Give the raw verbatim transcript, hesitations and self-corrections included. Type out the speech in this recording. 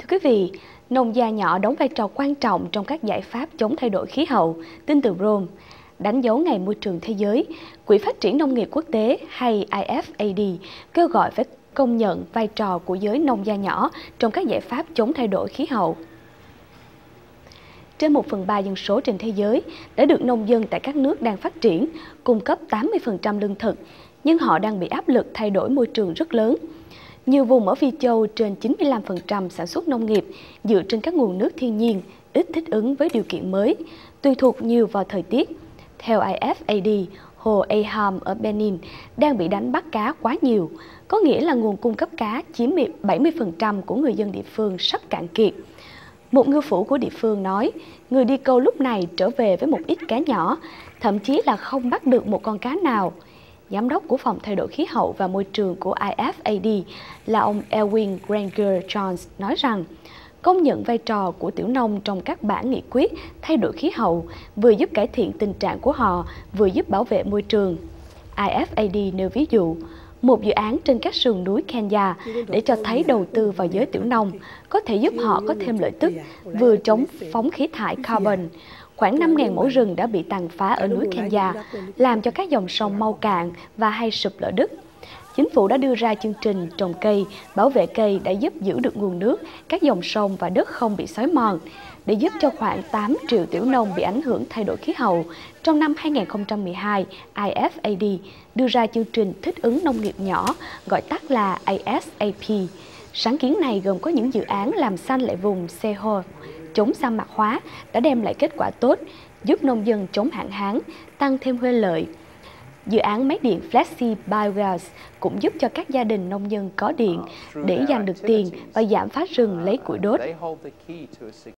quý vị, nông gia nhỏ đóng vai trò quan trọng trong các giải pháp chống thay đổi khí hậu, tin từ Rome. Đánh dấu Ngày Môi trường Thế giới, Quỹ Phát triển Nông nghiệp Quốc tế hay I F A D kêu gọi phải công nhận vai trò của giới nông gia nhỏ trong các giải pháp chống thay đổi khí hậu. Trên một phần ba dân số trên thế giới đã được nông dân tại các nước đang phát triển cung cấp tám mươi phần trăm lương thực, nhưng họ đang bị áp lực thay đổi môi trường rất lớn. Nhiều vùng ở Phi Châu trên chín mươi lăm phần trăm sản xuất nông nghiệp dựa trên các nguồn nước thiên nhiên, ít thích ứng với điều kiện mới, tùy thuộc nhiều vào thời tiết. Theo I F A D, hồ Aham ở Benin đang bị đánh bắt cá quá nhiều, có nghĩa là nguồn cung cấp cá chiếm bảy mươi phần trăm của người dân địa phương sắp cạn kiệt. Một ngư phủ của địa phương nói, người đi câu lúc này trở về với một ít cá nhỏ, thậm chí là không bắt được một con cá nào. Giám đốc của Phòng Thay đổi Khí hậu và Môi trường của I F A D là ông Elwin Granger Jones nói rằng, công nhận vai trò của tiểu nông trong các bản nghị quyết thay đổi khí hậu vừa giúp cải thiện tình trạng của họ, vừa giúp bảo vệ môi trường. I F A D nêu ví dụ, một dự án trên các sườn núi Kenya để cho thấy đầu tư vào giới tiểu nông có thể giúp họ có thêm lợi tức, vừa chống phóng khí thải carbon. Khoảng năm nghìn mẫu rừng đã bị tàn phá ở núi Kenya, làm cho các dòng sông mau cạn và hay sụp lở đất. Chính phủ đã đưa ra chương trình trồng cây, bảo vệ cây đã giúp giữ được nguồn nước, các dòng sông và đất không bị xói mòn, để giúp cho khoảng tám triệu tiểu nông bị ảnh hưởng thay đổi khí hậu. Trong năm hai nghìn không trăm mười hai, I F A D đưa ra chương trình thích ứng nông nghiệp nhỏ, gọi tắt là A S A P. Sáng kiến này gồm có những dự án làm xanh lại vùng Sehol, chống sa mạc hóa đã đem lại kết quả tốt, giúp nông dân chống hạn hán, tăng thêm huê lợi. Dự án máy điện Flexi Biogas cũng giúp cho các gia đình nông dân có điện để dành được tiền và giảm phá rừng lấy củi đốt.